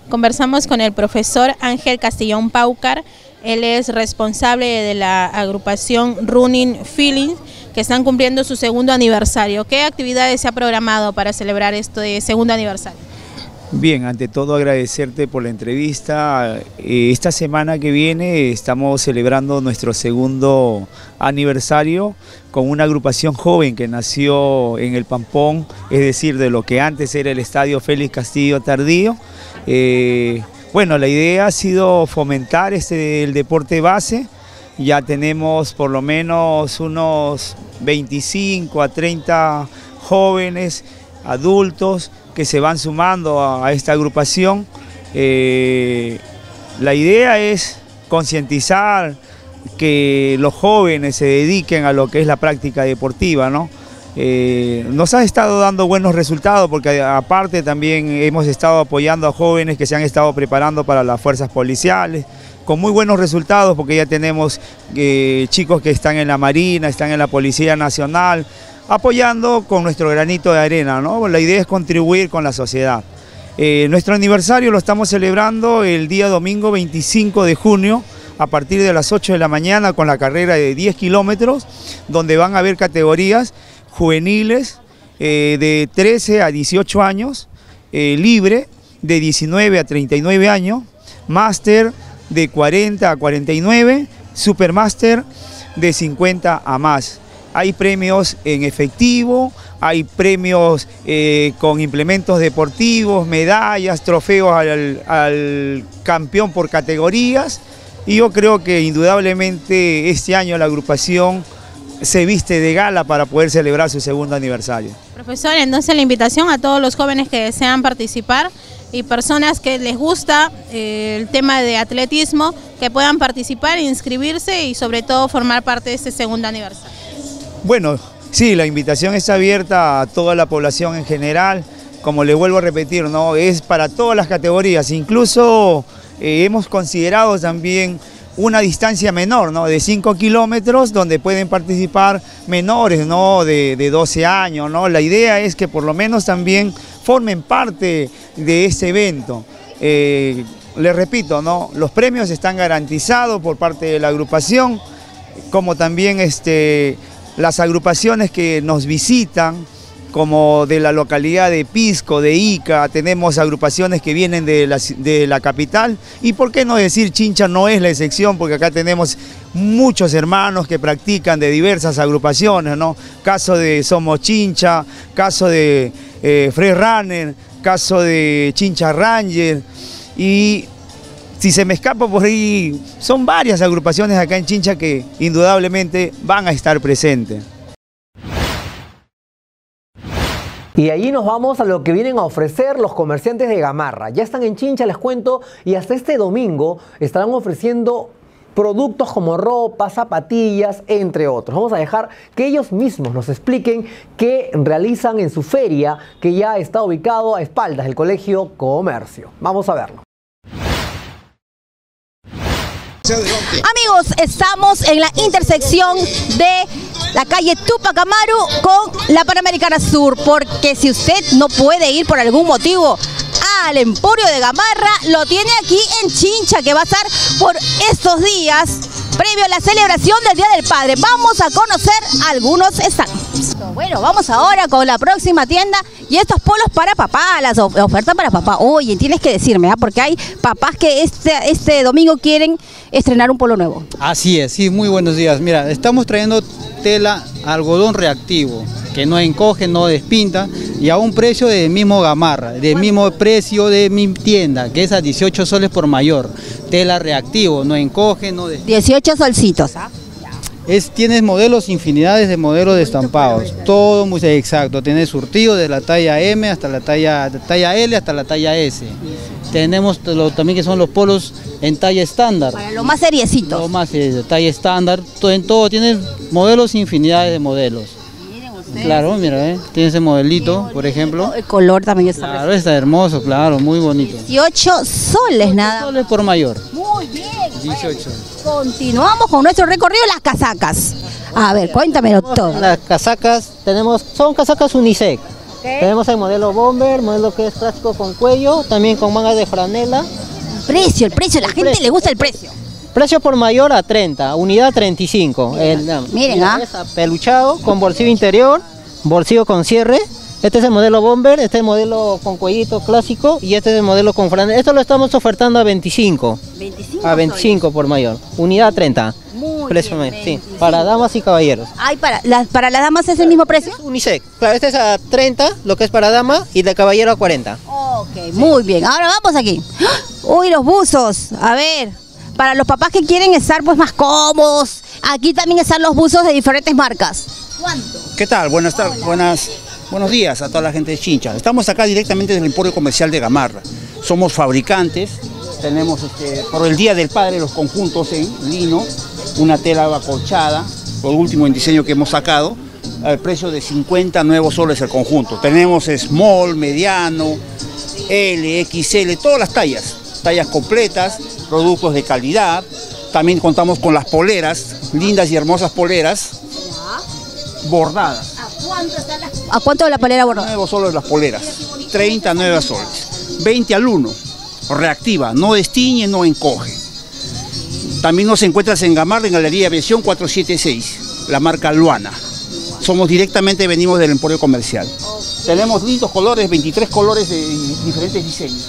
Conversamos con el profesor Ángel Castellón Paucar. Él es responsable de la agrupación Running Feelings, que están cumpliendo su segundo aniversario. ¿Qué actividades se ha programado para celebrar este segundo aniversario? Bien, ante todo agradecerte por la entrevista. Esta semana que viene estamos celebrando nuestro segundo aniversario con una agrupación joven que nació en el Pampón, es decir, de lo que antes era el Estadio Félix Castillo Tardío. Bueno, la idea ha sido fomentar el deporte base. Ya tenemos por lo menos unos 25 a 30 jóvenes, adultos, que se van sumando a esta agrupación. La idea es concientizar que los jóvenes se dediquen a lo que es la práctica deportiva, ¿no? Nos ha estado dando buenos resultados porque aparte también hemos estado apoyando a jóvenes que se han estado preparando para las fuerzas policiales, con muy buenos resultados porque ya tenemos chicos que están en la Marina, están en la Policía Nacional, apoyando con nuestro granito de arena, ¿no? La idea es contribuir con la sociedad. Nuestro aniversario lo estamos celebrando el día domingo 25 de junio, a partir de las 8 de la mañana con la carrera de 10 kilómetros, donde van a haber categorías juveniles de 13 a 18 años, libre de 19 a 39 años, máster de 40 a 49, supermáster de 50 a más. Hay premios en efectivo, hay premios con implementos deportivos, medallas, trofeos al campeón por categorías, y yo creo que indudablemente este año la agrupación se viste de gala para poder celebrar su segundo aniversario. Profesor, entonces la invitación a todos los jóvenes que desean participar y personas que les gusta el tema de atletismo, que puedan participar, inscribirse y sobre todo formar parte de este segundo aniversario. Bueno, sí, la invitación está abierta a toda la población en general, como le vuelvo a repetir, ¿no? Es para todas las categorías, incluso hemos considerado también una distancia menor, ¿no? De 5 kilómetros, donde pueden participar menores, ¿no? de 12 años, ¿no? La idea es que por lo menos también formen parte de ese evento. Les repito, ¿no? Los premios están garantizados por parte de la agrupación, como también las agrupaciones que nos visitan, como de la localidad de Pisco, de Ica, tenemos agrupaciones que vienen de la capital, y por qué no decir Chincha no es la excepción, porque acá tenemos muchos hermanos que practican de diversas agrupaciones, ¿no? Caso de Somos Chincha, caso de Fresh Runner, caso de Chincha Ranger, y si se me escapa por ahí, son varias agrupaciones acá en Chincha que indudablemente van a estar presentes. Y allí nos vamos a lo que vienen a ofrecer los comerciantes de Gamarra. Ya están en Chincha, les cuento, y hasta este domingo estarán ofreciendo productos como ropa, zapatillas, entre otros. Vamos a dejar que ellos mismos nos expliquen qué realizan en su feria, que ya está ubicado a espaldas del Colegio Comercio. Vamos a verlo. Amigos, estamos en la intersección de la calle Túpac Amaru con la Panamericana Sur, porque si usted no puede ir por algún motivo al Emporio de Gamarra, lo tiene aquí en Chincha, que va a estar por estos días previo a la celebración del Día del Padre. Vamos a conocer algunos stands. Bueno, vamos ahora con la próxima tienda, y estos polos para papá, las ofertas para papá. Oye, tienes que decirme, porque hay papás que este domingo quieren estrenar un polo nuevo. Así es, sí, muy buenos días. Mira, estamos trayendo tela algodón reactivo, que no encoge, no despinta, y a un precio del mismo Gamarra, del mismo precio de mi tienda, que es a 18 soles por mayor. Tela reactivo, no encoge, no despinta. 18 solcitos, ¿ah? Tienes modelos, infinidades de modelos de estampados, todo muy exacto. Tienes surtido de la talla M hasta la talla L hasta la talla S. Tenemos también que son los polos en talla estándar. Para lo más seriecito. Lo más seriecito, talla estándar, en todo tienes modelos, infinidades de modelos. Miren ustedes. Claro, mira, tiene ese modelito, por ejemplo. El color también está. Claro, está hermoso, claro, muy bonito. 18 soles nada. Soles por mayor. Muy bien. 18. Continuamos con nuestro recorrido, las casacas. A ver, cuéntamelo todo. Las casacas son casacas unisex. Tenemos el modelo bomber, modelo que es clásico con cuello, también con mangas de franela. El precio, la gente le gusta el precio. Precio por mayor a 30, unidad 35. Miren, Es apeluchado con bolsillo interior, bolsillo con cierre. Este es el modelo bomber, este es el modelo con cuellito clásico y este es el modelo con franela. Esto lo estamos ofertando a 25. 25 A 25 por mayor, unidad 30. Precio bien, mayor, sí, para damas y caballeros. Ay, para las damas es el mismo precio. Unisex, claro, este es a 30, lo que es para dama, y de caballero a 40. Ok, muy bien. Ahora vamos aquí. Uy, los buzos. A ver, para los papás que quieren estar pues más cómodos, aquí también están los buzos de diferentes marcas. ¿Cuánto? ¿Qué tal? Buenos días a toda la gente de Chincha. Estamos acá directamente del Emporio Comercial de Gamarra. Somos fabricantes, tenemos por el Día del Padre los conjuntos en lino, una tela acolchada, lo último en diseño que hemos sacado, al precio de 50 nuevos soles el conjunto. Tenemos small, mediano, L, XL, todas las tallas completas, productos de calidad. También contamos con las poleras, lindas y hermosas poleras, bordadas. ¿A cuánto la polera bordada? Nuevos soles las poleras, 30 nuevas soles, 20 al 1, reactiva, no destiñe, no encoge. También nos encuentras en Gamarra, en Galería Aviación 476, la marca Luana. Venimos del Emporio Comercial. Tenemos lindos colores, 23 colores de diferentes diseños.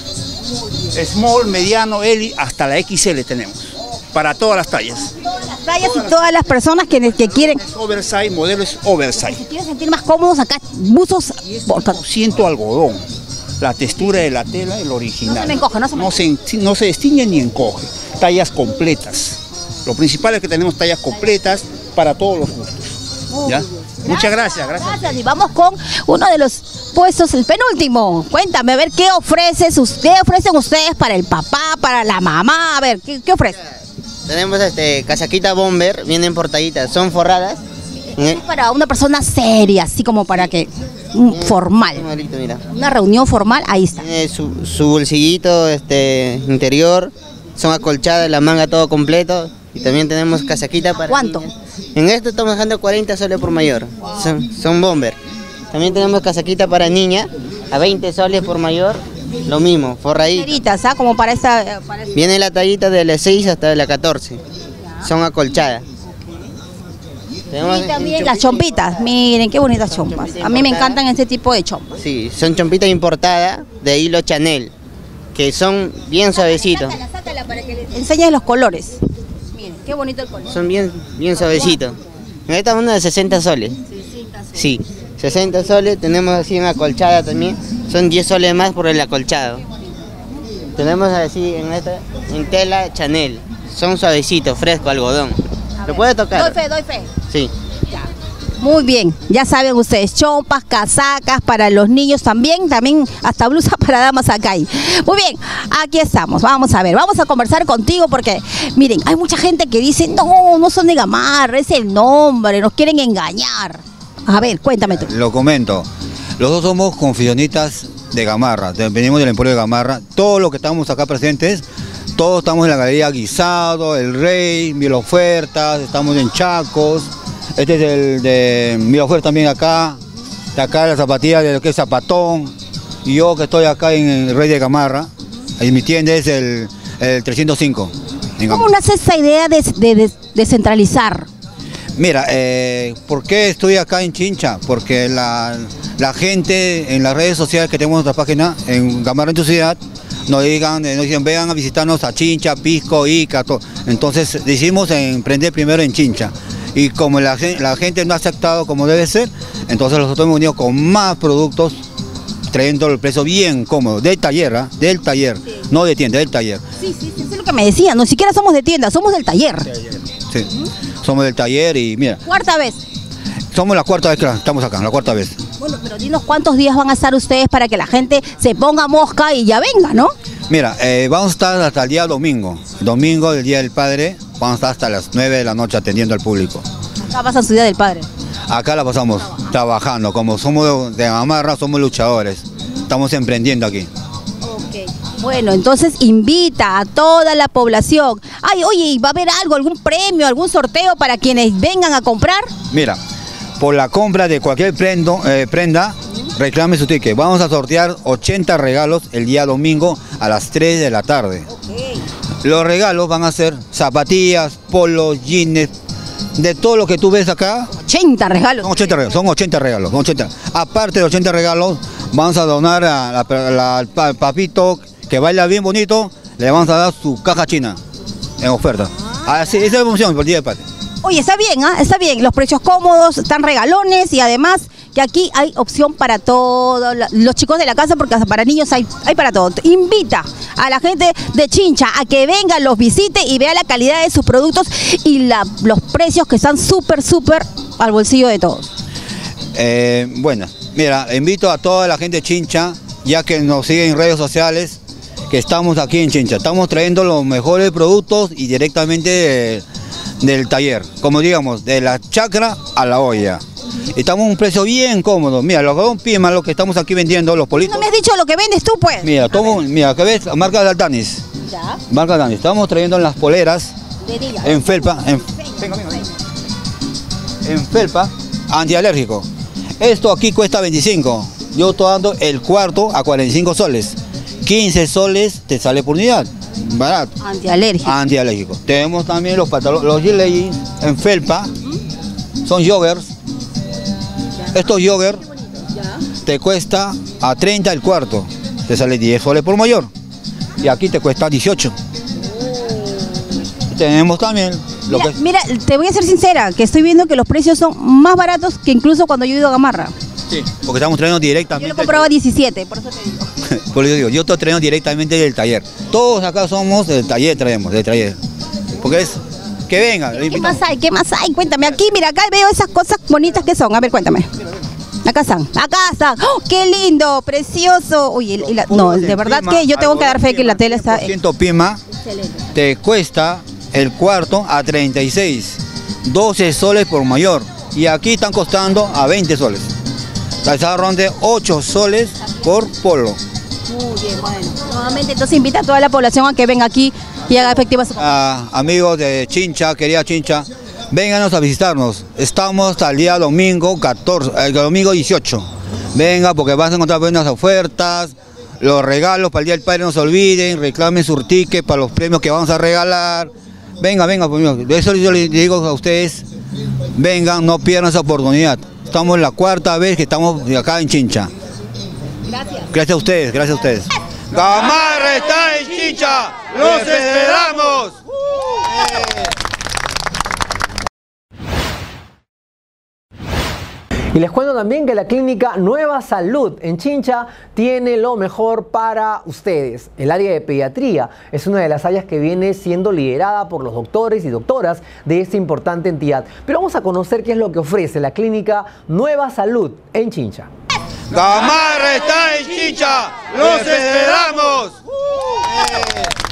Small, mediano, L, hasta la XL tenemos, para todas las tallas. Tallas y todas las personas que quieren. Oversize, modelos oversize. Si quieren sentir más cómodos acá, buzos. 100% algodón. La textura de la tela, el original. No se me encoge, no se destiñe ni encoge. Tallas completas. Lo principal es que tenemos tallas completas para todos los gustos. ¿Ya? Muchas gracias. Y vamos con uno de los puestos, el penúltimo. Cuéntame, a ver, ¿qué ofrecen ustedes para el papá, para la mamá? A ver, ¿qué ofrecen? Tenemos casaquita bomber, vienen portaditas, son forradas. Es para una persona seria, así como para que formal. Mira. Una reunión formal, ahí está. Tiene su bolsillito interior, son acolchadas, la manga todo completo. Y también tenemos casaquita para ¿cuánto? niñas. En esto estamos dejando 40 soles por mayor. Son bomber. También tenemos casaquita para niña a 20 soles por mayor. Lo mismo, forradita. ¿Ah? Como para esta. Viene la tallita de la 6 hasta la 14. Son acolchadas. Y también las chompitas. Miren qué bonitas chompas. A mí me encantan ese tipo de chompas. Sí, son chompitas importadas de hilo Chanel, que son bien suavecitos. Sácala para que les enseñes los colores. Miren, qué bonito el color. Son bien suavecitos. Esta es una de 60 soles. Sí, 60 soles. Tenemos así en acolchada también. Son 10 soles más por el acolchado. Tenemos así en tela Chanel. Son suavecitos, fresco, algodón. ¿Lo puede tocar? Doy fe. Sí. Muy bien, ya saben ustedes, chompas, casacas para los niños también hasta blusas para damas acá hay. Muy bien, aquí estamos, vamos a ver, vamos a conversar contigo porque, miren, hay mucha gente que dice, no son de Gamarra, es el nombre, nos quieren engañar. A ver, cuéntame tú. Lo comento, los dos somos confeccionistas de Gamarra, venimos del Emporio de Gamarra, todos los que estamos acá presentes, todos estamos en la Galería Guisado, El Rey, Mil Ofertas, estamos en Chacos. Este es el de Miraflores también acá, de acá la zapatilla de lo que es Zapatón, y yo que estoy acá en el Rey de Gamarra, y mi tienda es el 305. ¿Cómo nace esa idea de descentralizar? Mira, ¿por qué estoy acá en Chincha? Porque la gente en las redes sociales que tenemos en nuestra página, en Gamarra en tu ciudad, nos dicen vengan a visitarnos a Chincha, Pisco, Ica, todo. Entonces decidimos emprender primero en Chincha. Y como la gente no ha aceptado como debe ser, entonces nosotros hemos venido con más productos, trayendo el precio bien cómodo, del taller, sí. No de tienda, del taller. Sí, eso es lo que me decían, no siquiera somos de tienda, somos del taller. Sí, somos del taller y mira. ¿Cuarta vez? Somos la cuarta vez que estamos acá, la cuarta vez. Bueno, pero dinos cuántos días van a estar ustedes para que la gente se ponga mosca y ya venga, ¿no? Mira, vamos a estar hasta el día domingo. Domingo, el Día del Padre, vamos a estar hasta las 9 de la noche atendiendo al público. Acá pasan su Día del Padre. Acá la pasamos trabajando, como somos de Gamarra, somos luchadores. Estamos emprendiendo aquí. Ok. Bueno, entonces invita a toda la población. Ay, oye, ¿va a haber algo, algún premio, algún sorteo para quienes vengan a comprar? Mira, por la compra de cualquier prenda, reclame su ticket. Vamos a sortear 80 regalos el día domingo a las 3 de la tarde. Los regalos van a ser zapatillas, polos, jeans, de todo lo que tú ves acá. 80 regalos. Son 80 regalos. Aparte de 80 regalos, vamos a donar al papito que baila bien bonito, le vamos a dar su caja china en oferta. Así, esa es la promoción por el Día del Padre. Oye, está bien, ¿ah? Está bien, los precios cómodos, están regalones y además que aquí hay opción para todos los chicos de la casa porque hasta para niños hay para todo. Invita a la gente de Chincha a que venga, los visite y vea la calidad de sus productos y los precios que están súper al bolsillo de todos. Bueno, mira, invito a toda la gente de Chincha, ya que nos siguen en redes sociales, que estamos aquí en Chincha. Estamos trayendo los mejores productos y directamente del taller, como digamos, de la chacra a la olla. Estamos a un precio bien cómodo. Mira, los algodón pima, lo que estamos aquí vendiendo, los politos. ¿No me has dicho lo que vendes tú, pues? Mira, mira, ¿qué ves? Marca de Altanis. Ya. Marca de Altanis. Estamos trayendo las poleras en felpa. En felpa, antialérgico. Esto aquí cuesta 25. Yo estoy dando el cuarto a 45 soles. 15 soles te sale por unidad. Barato. Antialérgico. Tenemos también los pantalones, los leggings en felpa. Son joggers. Estos joggers te cuesta a 30 el cuarto. Te sale 10 soles por mayor. Y aquí te cuesta 18. Tenemos también Mira, te voy a ser sincera, que estoy viendo que los precios son más baratos que incluso cuando yo he ido a Gamarra. Sí, porque estamos trayendo directamente. Yo lo compraba a 17, por eso te digo. Por eso digo, yo estoy trayendo directamente del taller. Todos acá somos del taller, traemos, del taller. Porque es que venga. ¿Qué más hay? ¿Qué más hay? Cuéntame, aquí, mira, acá veo esas cosas bonitas que son. A ver, cuéntame. Acá están. ¡Oh, qué lindo! ¡Precioso! Uy, no, de verdad que yo tengo que dar fe que la tela está... 100% pima, te cuesta el cuarto a 36, 12 soles por mayor. Y aquí están costando a 20 soles. Calzado de 8 soles por polo. Muy bien, bueno. Nuevamente, entonces invita a toda la población a que venga aquí y haga efectiva su... Amigos de Chincha, querida Chincha, vénganos a visitarnos. Estamos hasta el día domingo 18. Venga, porque vas a encontrar buenas ofertas, los regalos para el Día del Padre, no se olviden, reclamen su ticket para los premios que vamos a regalar. Venga, de eso yo les digo a ustedes, vengan, no pierdan esa oportunidad. Estamos la cuarta vez que estamos acá en Chincha. Gracias. Gracias a ustedes, gracias a ustedes. Gamarra está en Chincha, ¡los esperamos! Y les cuento también que la clínica Nueva Salud en Chincha tiene lo mejor para ustedes. El área de pediatría es una de las áreas que viene siendo liderada por los doctores y doctoras de esta importante entidad. Pero vamos a conocer qué es lo que ofrece la clínica Nueva Salud en Chincha. Gamarra está en Chincha, ¡los esperamos!